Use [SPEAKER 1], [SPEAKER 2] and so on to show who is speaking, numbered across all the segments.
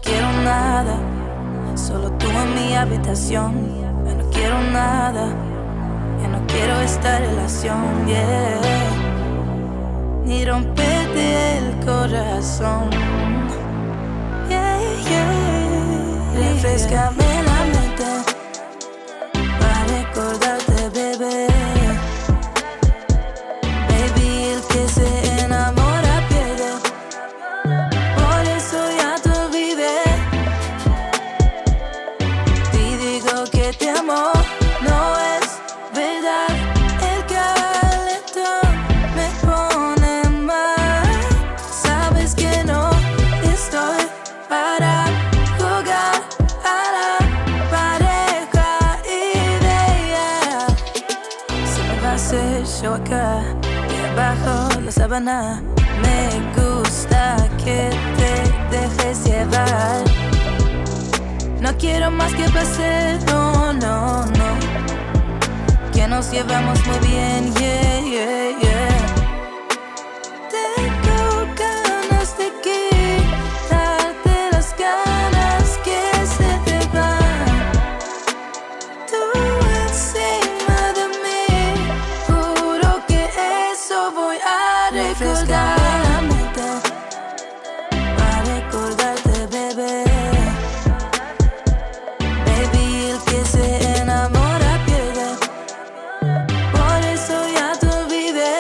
[SPEAKER 1] quiero nada, solo tú en mi habitación. Ya no quiero nada, ya no quiero esta relación, yeah. Ni romperte el corazón, yeah, yeah. Refrescame la mente para recordarte, bebé. Baby, el que se enamora pierde, por eso ya te olvidé. Y digo que te amo, no es verdad. El calentón me pone mal. Sabes que no estoy para jugar a la pareja ideal. Se me va a hacer show acá, debajo la sábana. Me gusta que te dejes llevar. No quiero más que placer, no, no, no. Que nos llevamos muy bien, yeah, yeah, yeah. Tengo ganas de quitarte las ganas que se te van. Tú encima de mí, juro que eso voy a recordar. Para recordarte, bebé. Baby, el que se enamora pierde, por eso ya te olvidé.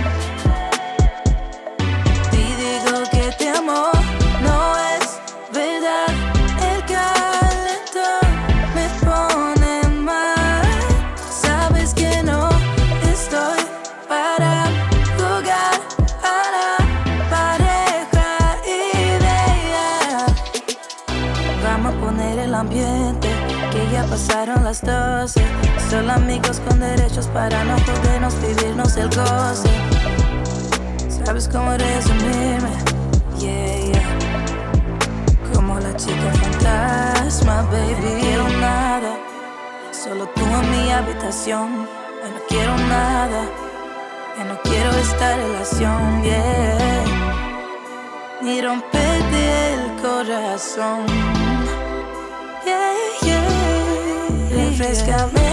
[SPEAKER 1] Y digo que te amo, no es verdad. El calentón me pone mal. Sabes que no estoy para jugar a la pareja ideal. Vamos a poner el ambiente, que ya pasaron las 12. Solo amigos con derechos para no podernos vivirnos el goce. ¿Sabes cómo resumirme? Yeah, yeah. Como la chica fantasma, baby. No quiero nada, solo tú en mi habitación. Ya no quiero nada, ya no quiero esta relación, yeah. Ni romperte el corazón, yeah, yeah. Refrescame